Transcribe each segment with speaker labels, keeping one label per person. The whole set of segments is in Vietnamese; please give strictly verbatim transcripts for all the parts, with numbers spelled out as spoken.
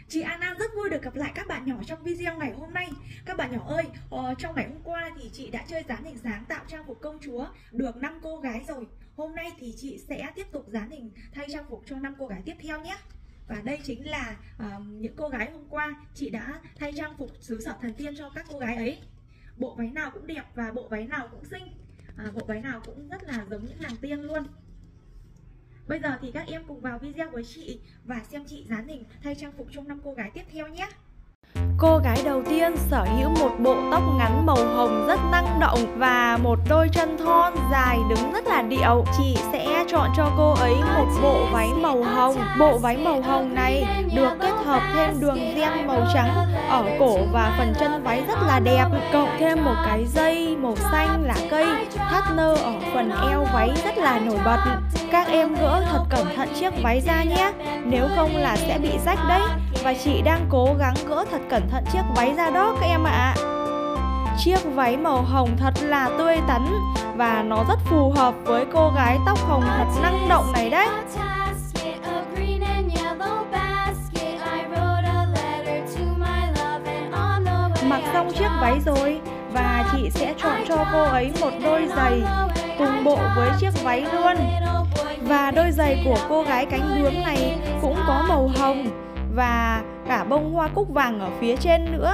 Speaker 1: Chị Anna rất vui được gặp lại các bạn nhỏ trong video ngày hôm nay. Các bạn nhỏ ơi, ờ, trong ngày hôm qua thì chị đã chơi dán hình dáng tạo trang phục công chúa được năm cô gái rồi. Hôm nay thì chị sẽ tiếp tục dán hình thay trang phục cho năm cô gái tiếp theo nhé. Và đây chính là uh, những cô gái hôm qua chị đã thay trang phục xứ sở thần tiên cho các cô gái ấy. Bộ váy nào cũng đẹp và bộ váy nào cũng xinh, à, bộ váy nào cũng rất là giống những nàng tiên luôn. Bây giờ thì các em cùng vào video với chị và xem chị dán hình thay trang phục cho năm cô gái tiếp theo nhé.
Speaker 2: Cô gái đầu tiên sở hữu một bộ tóc ngắn màu hồng rất năng động và một đôi chân thon dài đứng rất là điệu. Chị sẽ chọn cho cô ấy một bộ váy màu hồng. Bộ váy màu hồng này được kết hợp thêm đường ren màu trắng ở cổ và phần chân váy rất là đẹp, cộng thêm một cái dây màu xanh lá cây thắt nơ ở phần eo váy rất là nổi bật. Các em gỡ thật cẩn thận chiếc váy ra nhé, nếu không là sẽ bị rách đấy. Và chị đang cố gắng gỡ thật cẩn thận chiếc váy ra đó các em ạ. Chiếc váy màu hồng thật là tươi tắn và nó rất phù hợp với cô gái tóc hồng thật năng động này đấy. Mặc xong chiếc váy rồi và chị sẽ chọn cho cô ấy một đôi giày cùng bộ với chiếc váy luôn. Và đôi giày của cô gái cánh bướm này cũng có màu hồng và cả bông hoa cúc vàng ở phía trên nữa.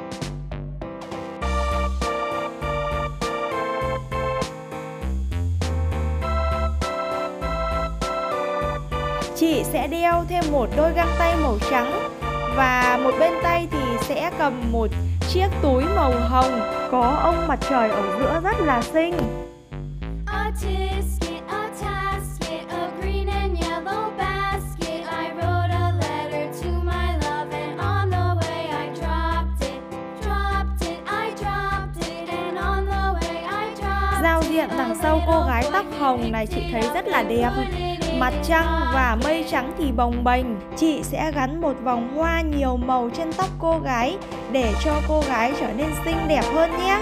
Speaker 2: Chị sẽ đeo thêm một đôi găng tay màu trắng và một bên tay thì sẽ cầm một chiếc túi màu hồng có ông mặt trời ở giữa rất là xinh. Giao diện đằng sau cô gái tóc hồng này chị thấy rất là đẹp. Mặt trăng và mây trắng thì bồng bềnh. Chị sẽ gắn một vòng hoa nhiều màu trên tóc cô gái để cho cô gái trở nên xinh đẹp hơn nhé.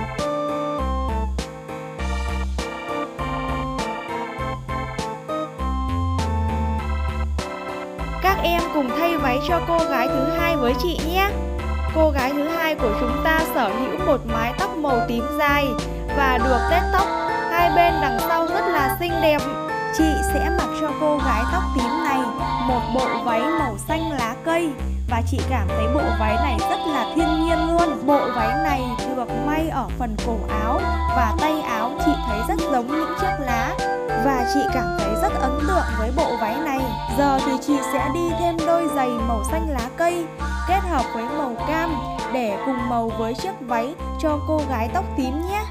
Speaker 2: Các em cùng thay váy cho cô gái thứ hai với chị nhé. Cô gái thứ hai của chúng ta sở hữu một mái tóc màu tím dài và được tết tóc hai bên đằng sau rất là xinh đẹp. Chị sẽ mặc cho cô gái tóc tím này một bộ váy màu xanh lá cây và chị cảm thấy bộ váy này rất là thiên nhiên luôn. Bộ váy này được may ở phần cổ áo và tay áo chị thấy rất giống những chiếc lá và chị cảm thấy rất ấn tượng với bộ váy này. Giờ thì chị sẽ đi thêm đôi giày màu xanh lá cây kết hợp với màu cam để cùng màu với chiếc váy cho cô gái tóc tím nhé.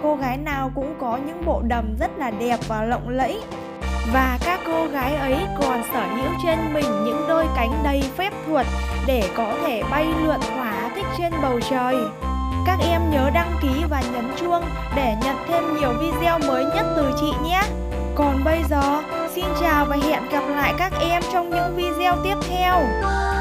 Speaker 2: cô gái nào cũng có những bộ đầm rất là đẹp và lộng lẫy. Và các cô gái ấy còn sở hữu trên mình những đôi cánh đầy phép thuật để có thể bay lượn thỏa thích trên bầu trời. Các em nhớ đăng ký và nhấn chuông để nhận thêm nhiều video mới nhất từ chị nhé. Còn bây giờ, xin chào và hẹn gặp lại các em trong những video tiếp theo.